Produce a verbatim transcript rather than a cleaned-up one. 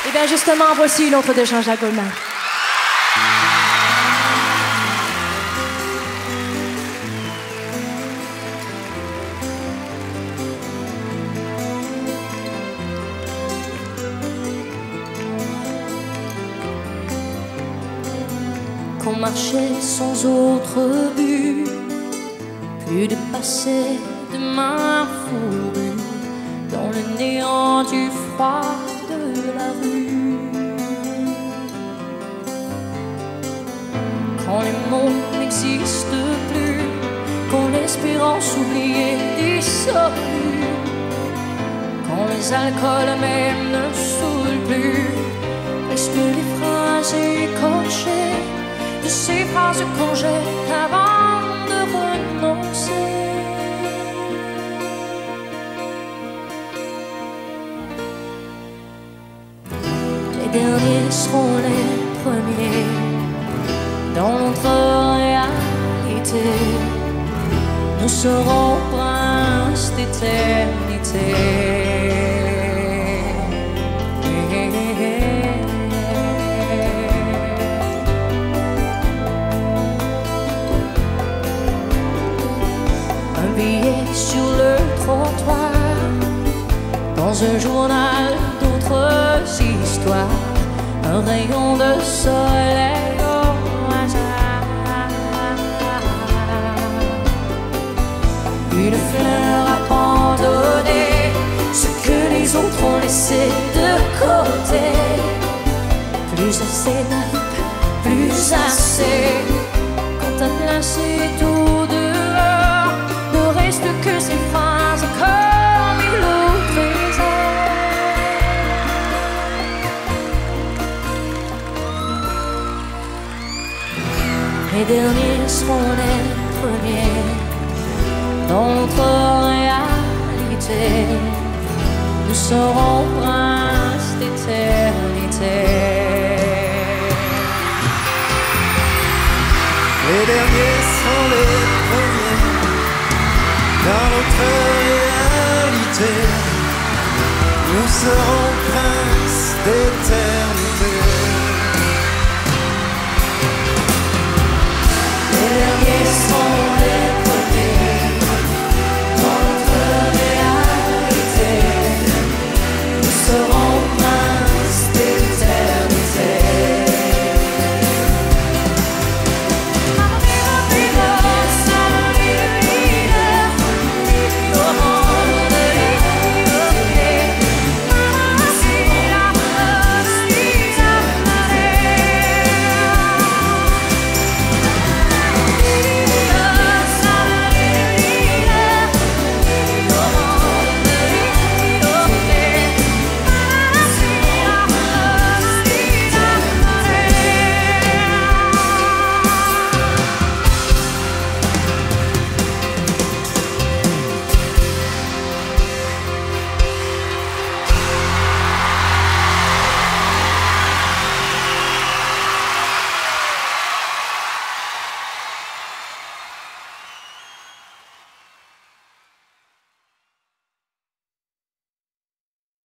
Et bien justement, voici une autre de Jean-Jacques Goldman. Qu'on marchait sans autre but, plus de passer de main fourrue dans le néant du froid de la rue. Quand les mots n'existent plus, quand l'espérance oubliée dissolue, quand les alcools même ne saoulent plus, restent les phrases écorchées de ces phrases qu'on jette avant de renoncer. Les derniers seront les premiers dans notre réalité. Nous serons princes d'éternité. Un billet sur le trottoir, dans un journal d'autres histoires, un rayon de soleil au hasard, une fleur abandonnée, ce que les autres ont laissé de côté. Plus assez naïf, plus assez, quand t'as placé tout dehors, ne reste que ces phrases comme il l'autre. Les derniers seront les premiers dans notre réalité. Nous serons princes d'éternité. Les derniers sont les premiers dans notre réalité. Nous serons